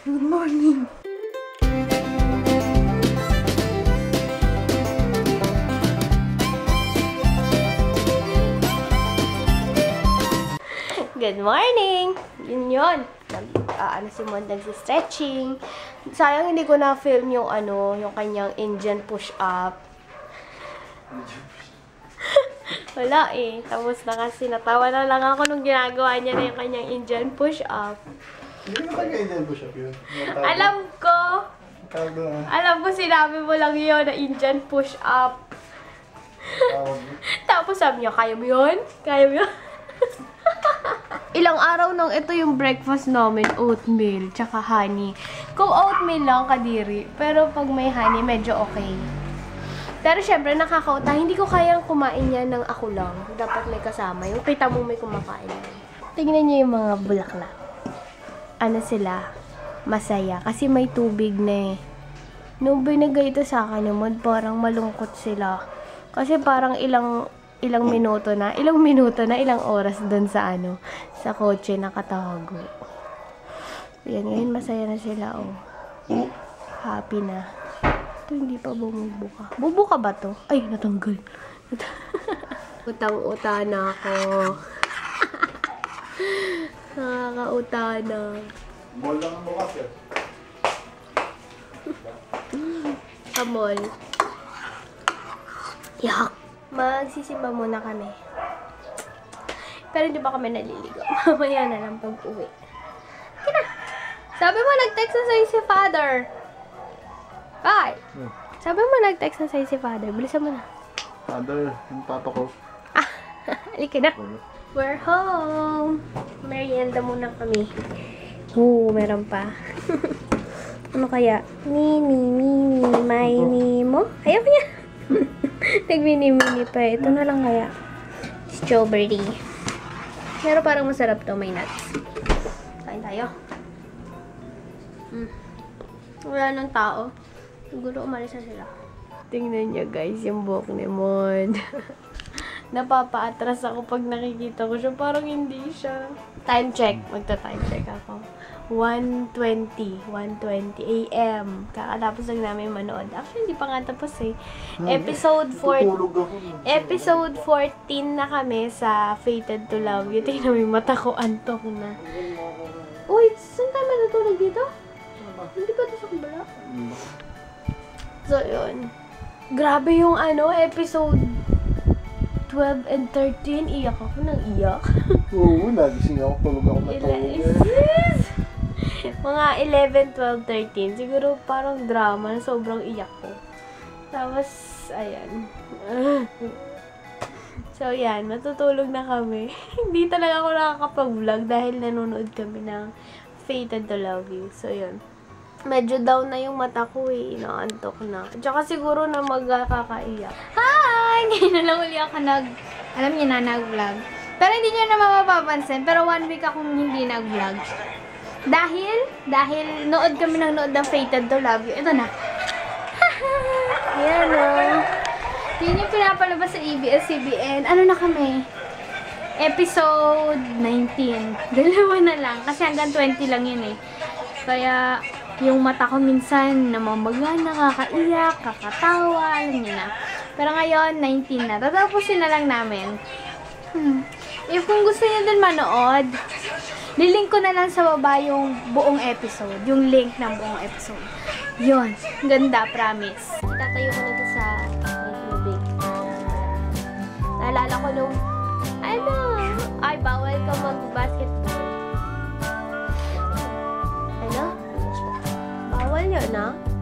Good morning! Good morning! Yun. Si Mon nagsi-stretching. Sayang hindi ko na-film yung yung kanyang Indian push-up. Wala eh. Tapos na kasi natawa na lang ako nung ginagawa niya na yung kanyang Indian push-up. Hindi mo taga Indian push-up yun? Alam ko sinabi mo lang yun na Indian push-up. Tapos sabi niya, kaya mo yun? Kaya mo yun? Ilang araw nang ito yung breakfast namin, oatmeal, tsaka honey. Kung oatmeal lang, kadiri. Pero pag may honey, medyo okay. Pero syempre, nakakauta. Hindi ko kayang kumain yan ng ako lang. Dapat may kasama. Yung kita mo may kumakain. Tingnan niyo yung mga bulaklak. Ano sila? Masaya. Kasi may tubig na eh. Nung binigay ito sa akin naman, parang malungkot sila. Kasi parang ilang minuto na, ilang oras doon sa sa kotse nakatago. Yan, ngayon masaya na sila, oh. Happy na. Ito hindi pa bumubuka. Bubuka ba to? Ay, natanggal. Utang-uta na ako. Nakakauta na. Mall lang ang bukas eh. Amol. Yak! Magsisimba muna kami. Pero hindi pa kami naliligo. Mamaya na lang pag-uwi. Kina! Sabi mo nag-text na sa'yo si Father. Bye! Sabi mo nag-text na sa'yo si Father. Bilisan mo na. Father, yung papa ko. Ah! Halika na. We're home! Merienda muna kami. Meron pa. Ano kaya? Mini, my Nemo. Ayaw niya. Nag-mini-mini pa. Ito na lang kaya. Strawberry. Pero parang masarap to. May nuts. Kain tayo. Wala nang tao. Siguro umalis na sila. Tingnan niyo guys yung buhok ni Mon. Napapaatras ako pag nakikita ko siya. Parang hindi siya. Time check. Magta-time check ako. 1:20 a.m. Kakatapos lang namin manood. Actually, hindi pa nga tapos eh. Episode 14 na kami sa Fated to Love You. Tingnan mo yung mata ko, antok na. Uy, saan tayo matutulog dito? Hindi ba ito sa kabala? So, yun. Grabe yung episode 12 and 13. Iyak ako nang iyak. Oo, nagising ako. Tulog ako na tulog. Mga 11, 12, 13. Siguro parang drama na sobrang iyak ko. Tapos, ayan. So, yan. Matutulog na kami. Hindi talaga ako nakakapag-vlog dahil nanonood kami ng Fated to Love You. So, yun. Medyo down na yung mata ko eh. Inaantok na. Tsaka siguro na magkakaiyak. Hi! Ngayon na lang uli ako alam niyo na, nag-vlog. Pero hindi niyo na mapapansin. Pero 1 week akong hindi nag-vlog. Dahil nood kami ng Fated to Love You. Ito na. Ayan o. Yun yung pinapalabas sa ABS-CBN. Ano na kami? Episode 19. Dalawa na lang. Kasi hanggang 20 lang yun eh. Kaya, yung mata ko minsan namamaga, nakakaiyak, kakatawa, alam niyo na. Pero ngayon, 19 na. Tatapusin na lang namin. If kung gusto niyo din manood, nilink ko na lang sa baba yung buong episode. Yung link ng buong episode. Yun. Ganda, promise. Itatayo ko na ito sa tubig. Naalala ko nung, ay, bawal ka mag-basketball. Bawal yun,